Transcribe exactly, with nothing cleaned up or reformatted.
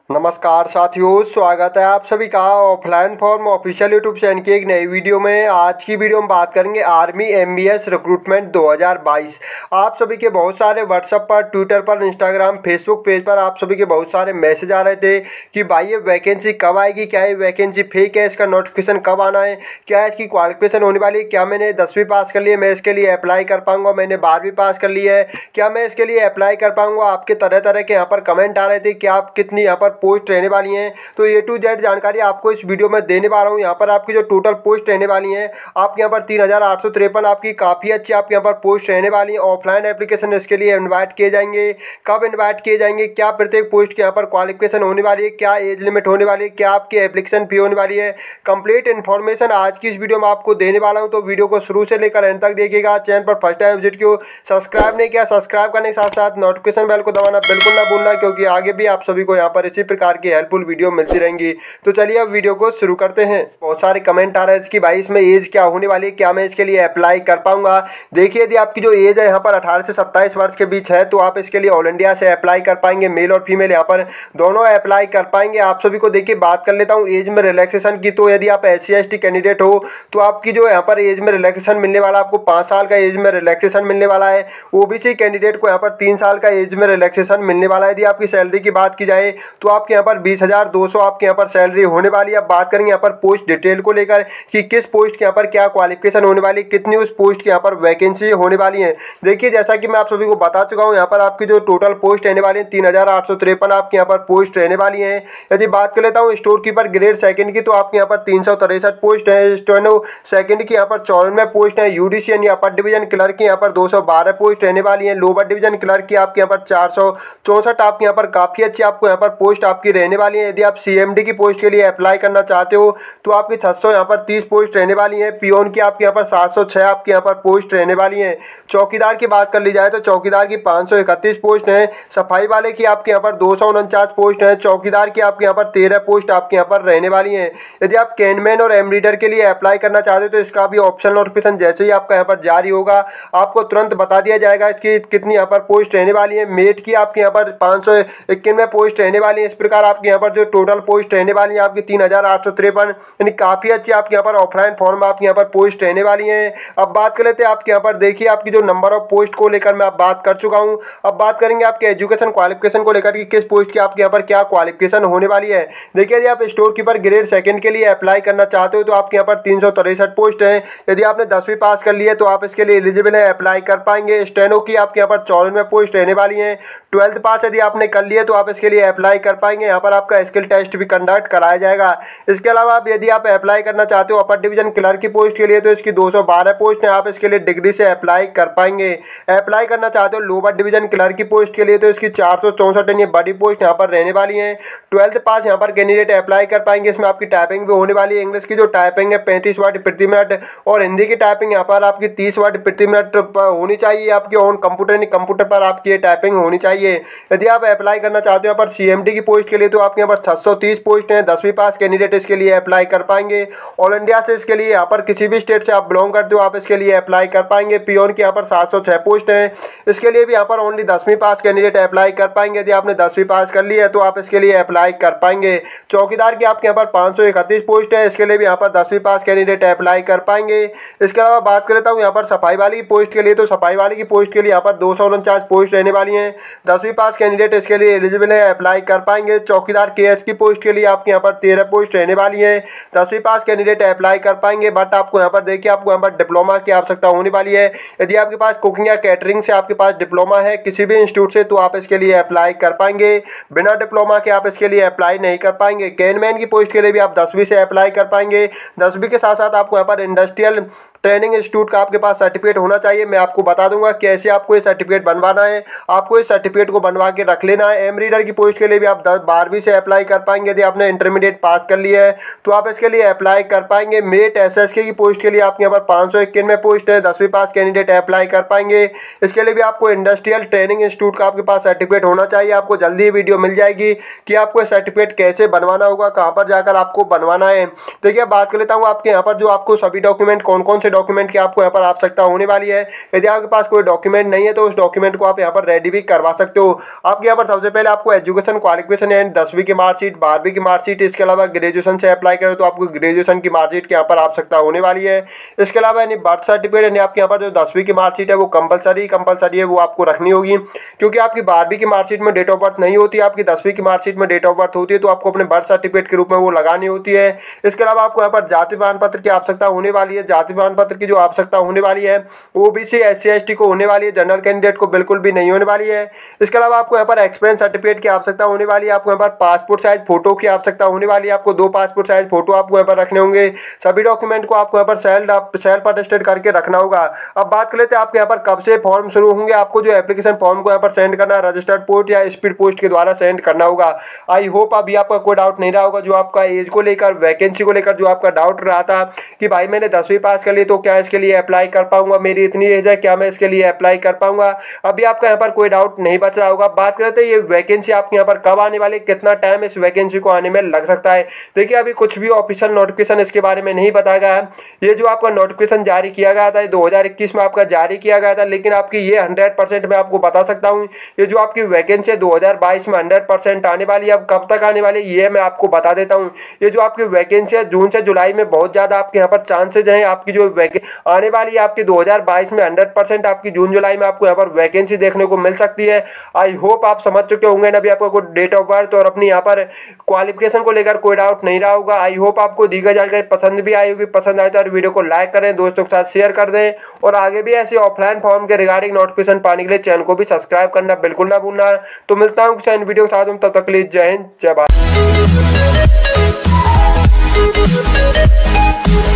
नमस्कार साथियों, स्वागत है आप सभी का offline form official YouTube channel की एक नई वीडियो में। आज की वीडियो में बात करेंगे आर्मी एमबीएस रिक्रूटमेंट दो हज़ार बाईस। आप सभी के बहुत सारे व्हाट्सएप पर, ट्विटर पर, इंस्टाग्राम, फेसबुक पेज पर आप सभी के बहुत सारे मैसेज आ रहे थे कि भाई ये वैकेंसी कब आएगी, क्या ये वैकेंसी फेक है, इसका नोटिफिकेशन कब आना है, क्या इसकी क्वालिफिकेशन होने वाली है, क्या मैंने दसवीं पास कर ली है, मैं इसके लिए अप्लाई कर पाऊंगा, मैंने बारहवीं पास कर ली है, क्या मैं इसके लिए अप्लाई कर पाऊंगा। आपके तरह तरह के यहाँ पर कमेंट आ रहे थे कि आप कितनी यहाँ पर पोस्ट रहने वाली हैं, तो ए टू जेड जानकारी आपको इस वीडियो में देने वाला हूँ। यहाँ पर आपकी जो टोटल पोस्ट रहने वाली हैं, आपके यहाँ पर तीन हज़ार आठ सौ तिरपन आपकी काफ़ी अच्छी आपके यहाँ पर पोस्ट रहने वाली है। ऑफलाइन एप्लीकेशन इसके लिए इन्वाइट किए जाएंगे, कब इन्वाइट किए जाएंगे, क्या प्रत्येक पोस्ट के यहाँ पर क्वालिफिकेशन होने वाली है, क्या एज लिमिट होने वाली है, क्या आपकी एप्लीकेशन फी होने वाली है, कंप्लीट इन्फॉर्मेशन आज की इस वीडियो में आपको देने वाला हूँ। तो वीडियो को शुरू से लेकर एंड तक देखिएगा। चैनल पर फर्स्ट टाइम विजिट किया, सब्सक्राइब नहीं किया, सब्सक्राइब करने के साथ साथ नोटिफिकेशन बेल को दबाना बिल्कुल ना भूलना, क्योंकि आगे भी आप सभी को यहाँ पर इसी प्रकार की हेल्पफुल वीडियो मिलती रहेंगी। तो चलिए अब वीडियो को शुरू करते हैं। बहुत सारे कमेंट आ रहे थे कि भाई इसमें एज क्या होने वाली है, क्या मैं इसके लिए अप्लाई कर पाऊंगा। देखिए, यदि आपकी जो एज है यहाँ पर अठारह से सत्ताईस वर्ष के बीच है तो आप इसके लिए ऑल इंडिया से अप्लाई कर पाएंगे। मेल और फीमेल यहाँ पर दोनों अप्लाई कर पाएंगे। आप सभी को देखिए बात कर लेता हूँ एज में रिलैक्सेशन की। तो यदि आप S C S T candidate हो तो आपकी जो यहाँ पर एज में रिलैक्सेशन मिलने वाला, आपको पाँच साल का एज में रिलैक्सेशन मिलने वाला है। ओबीसी कैंडिडेट को यहाँ पर तीन साल का एज में रिलैक्सेशन मिलने वाला है। यदि आपकी सैलरी की बात की जाए तो आपके यहाँ पर बीस हजार दो सौ आपके यहाँ पर सैलरी होने वाली है। अब बात करेंगे यहाँ पर पोस्ट डिटेल को लेकर कि किस पोस्ट के यहाँ पर क्या क्वालिफिकेशन होने वाली, कितनी उस पोस्ट के यहाँ पर वैकेंसी होने वाली है। देखिए, जैसा कि मैं आप सभी को बता चुका हूँ, यहाँ पर आपकी जो टोटल पोस्ट रहने वाली है तीन हजार आठ सौ तिरपन आपके यहाँ पर पोस्ट रहने वाली है। यदि बात कर लेता हूँ स्टोर कीपर ग्रेड सेकंड की, तो आपके यहाँ पर तीन सौ तिरसठ पोस्ट है। स्टेनो सेकंड की यहाँ पर चौरानवे पोस्ट है। यूडीसी यानी अपर डिवीजन क्लर्क की यहाँ पर दो सौ बारह पोस्ट रहने वाली है। लोअर डिवीजन क्लर्क की आपके यहाँ पर चार सौ चौसठ आपके यहाँ पर काफी अच्छी आपको यहाँ पर पोस्ट आपकी रहने वाली है। यदि आप सीएमडी की पोस्ट के लिए अप्लाई करना चाहते हो तो आपकी छह सौ यहाँ पर तीस पोस्ट रहने वाली है। पियोन की आपके यहाँ पर सात सौ छह आपके यहाँ पर पोस्ट रहने वाली है। चौकीदार की बात कर ली जाए तो चौकीदार की पाँच सौ इकतीस पोस्ट है। सफाई वाले की आपके यहाँ पर दो सौ उनचास पोस्ट है। चौकीदार की आपके यहाँ पर तेरह पोस्ट आपके यहाँ पर रहने वाली है। यदि आप कैनमैन और एम रीडर के लिए अप्लाई करना चाहते हो तो इसका भी ऑप्शन नोटिफिकेशन जैसे ही आपका यहाँ पर जारी होगा आपको तुरंत बता दिया जाएगा इसकी कितनी यहाँ पर पोस्ट रहने वाली है। मेट की आपके यहाँ पर पाँच सौ इक्यानवे पोस्ट रहने वाली है। इस प्रकार आपके यहाँ पर जो टोटल पोस्ट रहने वाली है आपकी तीन हजार आठ सौ तिरपन, यानी काफी अच्छी आपके यहाँ पर ऑफलाइन फॉर्म आपके यहाँ पर पोस्ट रहने वाली है। अब बात कर लेते हैं आपके यहाँ पर, देखिए आपकी जो नंबर ऑफ पोस्ट को लेकर मैं आप बात कर चुका हूँ। अब बात करेंगे आपके एजुकेशन क्वालिफिकेशन को लेकर कि किस पोस्ट की आपके यहाँ पर क्या क्वालिफिकेशन होने वाली है। देखिए, यदि आप स्टोर कीपर ग्रेड सेकंड के लिए अप्लाई करना चाहते हो तो आपके यहाँ पर तीन सौ तिरसठ पोस्ट है। यदि आपने दसवीं पास कर ली है तो आप इसके लिए एलिजिबल है, अप्लाई कर पाएंगे। स्टेनो की आपके यहाँ पर चौरानवे पोस्ट रहने वाली है। ट्वेल्थ पास यदि आपने कर लिया तो आप इसके लिए अप्लाई कर पाएंगे। यहाँ पर आपका स्किल टेस्ट भी कंडक्ट कराया जाएगा। इसके अलावा आप यदि आप अप्लाई करना चाहते हो अपर डिवीजन क्लर्क की पोस्ट के लिए तो इसकी दो सौ बारह पोस्ट है, आप इसके लिए डिग्री से अप्लाई कर पाएंगे। अप्लाई करना चाहते हो लोअर डिवीजन क्लर्क की पोस्ट के लिए तो इसकी चार सौ चौंसठ यानी बड़ी पोस्ट यहाँ पर रहने वाली है। ट्वेल्थ पास यहाँ पर कैंडिडेट अप्लाई कर पाएंगे। इसमें आपकी टाइपिंग भी होने वाली है। इंग्लिश की जो टाइपिंग है पैंतीस वर्ड प्रति मिनट और हिंदी की टाइपिंग यहाँ पर आपकी तीस वर्ड प्रति मिनट होनी चाहिए। आपकी ऑन कंप्यूटर यानी कंप्यूटर पर आपकी ये टाइपिंग होनी चाहिए। यदि आप अप्लाई करना चाहते हो यहाँ पर सीएमडी की पोस्ट के लिए तो आपके यहाँ पर छह सौ तीस पोस्ट है। दसवीं पास कैंडिडेट इसके लिए अप्लाई कर पाएंगे। ऑल इंडिया से इसके लिए यहाँ पर किसी भी स्टेट से आप बिलोंग करते हो आप इसके लिए अप्लाई कर पाएंगे। पियोन की यहाँ पर सात सौ छह पोस्ट है। इसके लिए भी यहाँ पर ओनली दसवीं पास कैंडिडेट अप्लाई कर पाएंगे। यदि आपने दसवीं पास कर ली है तो आप इसके लिए अप्लाई कर पाएंगे। चौकीदार की आपके यहाँ पर पाँच सौ इकतीस पोस्ट है। इसके लिए भी यहाँ पर दसवीं पास कैंडिडेट अप्लाई कर पाएंगे। इसके अलावा बात कर लेता हूँ यहाँ पर सफाई वाली की पोस्ट के लिए, तो सफाई वाली की पोस्ट के लिए यहाँ पर दो सौ उनचास पोस्ट रहने वाली है। दसवीं पास कैंडिडेट इसके लिए एलिजिबल है, अप्लाई कर पाएंगे। चौकीदार के एच की पोस्ट के लिए आपके यहाँ पर तेरह पोस्ट रहने वाली है। दसवीं पास कैंडिडेट अप्लाई कर पाएंगे। बट आपको यहाँ पर देखिए आपको यहाँ पर डिप्लोमा की आवश्यकता होने वाली है। यदि आपके पास कुकिंग या कैटरिंग से आपके पास डिप्लोमा है किसी भी इंस्टीट्यूट से तो आप इसके लिए अप्लाई कर पाएंगे। बिना डिप्लोमा के आप इसके लिए अप्लाई नहीं कर पाएंगे। कैनमैन की पोस्ट के लिए भी आप दसवीं से अप्लाई कर पाएंगे। दसवीं के साथ साथ आपको यहाँ पर इंडस्ट्रियल ट्रेनिंग इंस्टीट्यूट का आपके पास सर्टिफिकेट होना चाहिए। मैं आपको बता दूंगा कैसे आपको ये सर्टिफिकेट बनवाना है। आपको इस सर्टिफिकेट को बनवा के रख लेना है। एम रीडर की पोस्ट के लिए भी आप बारहवीं से अप्लाई कर पाएंगे। यदि आपने इंटरमीडिएट पास कर लिया है तो आप इसके लिए अप्लाई कर पाएंगे। मेट एसएसके की पोस्ट के लिए आपके यहाँ पर पाँच सौ इक्यानवे पोस्ट है। दसवीं पास कैंडिडेट अप्लाई कर पाएंगे। इसके लिए भी आपको इंडस्ट्रियल ट्रेनिंग इंस्टीट्यूट का आपके पास सर्टिफिकेट होना चाहिए। आपको जल्दी ही वीडियो मिल जाएगी कि आपको सर्टिफिकेट कैसे बनवाना होगा, कहाँ पर जाकर आपको बनवाना है। देखिए, बात कर लेता हूँ आपके यहाँ पर जो आपको सभी डॉक्यूमेंट कौन कौन से डॉक्यूमेंट की आपको यहाँ पर आवश्यकता होने वाली है। यदि आपके पास कोई डॉक्यूमेंट नहीं है तो उस डॉक्यूमेंट को आप यहाँ पर रेडी भी करवा सकते हो। आपके यहाँ पर सबसे पहले आपको एजुकेशन क्वालिफिकेशन यानी दसवीं की मार्कशीट, बारहवीं की मार्कशीट, इसके अलावा ग्रेजुएशन से अप्लाई करो तो आपको ग्रेजुएशन की मार्कशीट की यहाँ पर आवश्यकता होने वाली है। इसके अलावा यानी बर्थ सर्टिफिकेट यानी आपके यहाँ पर जो दसवीं की मार्कशीट है वो कंपलसरी कंपलसरी है, वो आपको रखनी होगी, क्योंकि आपकी बारहवीं की मार्कशीट में डेट ऑफ बर्थ नहीं होती है, आपकी दसवीं की मार्कशीट में डेट ऑफ बर्थ होती है, तो आपको अपने बर्थ सर्टिफिकेट के रूप में वो लगानी होती है। इसके अलावा आपको यहाँ पर जाति प्रमाण पत्र की आवश्यकता होने वाली है। जाति प्रमाण पत्र की जो आवश्यकता होने वाली है OBC S C S T को होने वाली है, जनरल कैंडिडेट को बिल्कुल भी नहीं होने वाली है। इसके अलावा आपको यहाँ पर एक्सपीरियंस सर्टिफिकेट की आवश्यकता होने वाली है। आपको यहाँ पर पासपोर्ट साइज फोटो की आवश्यकता होने वाली है, आपको दो पासपोर्ट साइज फोटो आपको यहाँ पर रखने होंगे। सभी डॉक्यूमेंट को आपको यहाँ पर सेल्फ सेल्फ अटेस्टेड करके रखना होगा। अब बात कर लेते हैं आपके यहाँ पर कब से फॉर्म शुरू होंगे। आपको जो एप्लीकेशन फॉर्म को यहाँ पर सेंड करना है रजिस्टर्ड पोस्ट या स्पीड पोस्ट के द्वारा सेंड करना होगा। आई होप अभी आपका कोई डाउट नहीं रहा होगा जो आपका एज को लेकर, वैकेंसी को लेकर जो आपका डाउट रहा था कि भाई मैंने दसवीं पास कर ली तो क्या इसके लिए अप्लाई कर पाऊंगा, मेरी इतनी एज है क्या मैं इसके लिए अप्लाई कर पाऊंगा। अभी आपका यहाँ पर कोई डाउट नहीं बच रहा होगा। बात करते हैं ये वैकेंसी आपके यहाँ पर कब आने वाली, कितना टाइम इस वैकेंसी को आने में लग सकता है। देखिए अभी कुछ भी ऑफिशियल नोटिफिकेशन इसके बारे में नहीं बताया गया है। ये जो आपका नोटिफिकेशन जारी किया गया था दो हजार इक्कीस में आपका जारी किया गया था, लेकिन आपकी ये हंड्रेड परसेंट मैं आपको बता सकता हूँ ये जो आपकी वैकेंसी है दो हजार बाईस में हंड्रेड परसेंट आने वाली है। अब कब तक आने वाली है ये मैं आपको बता देता हूँ। ये जो आपकी वैकेंसी है जून से जुलाई में बहुत ज़्यादा आपके यहाँ पर चांसेज हैं आपकी जो आने वाली है आपकी दो हजार बाईस में हंड्रेड परसेंट आपकी जून जुलाई में आपको यहाँ पर वैकेंसी देखने को मिल सकती है। आई होप आप समझ चुके होंगे ना, अभी आपको कोई डेट ऑफ बर्थ और अपनी यहाँ पर क्वालिफिकेशन को लेकर कोई डाउट नहीं रहा होगा। आई होप आपको दी गई जानकारी पसंद भी आई होगी। पसंद आए तो वीडियो को लाइक करें, दोस्तों के साथ शेयर कर दें और आगे भी ऐसे ऑफलाइन फॉर्म के रिगार्डिंग नोटिफिकेशन पाने के लिए चैनल को भी सब्सक्राइब करना बिल्कुल ना भूलना। तो मिलता हूँ किसी वीडियो के साथ, तब तक के लिए जय हिंद जय भारत।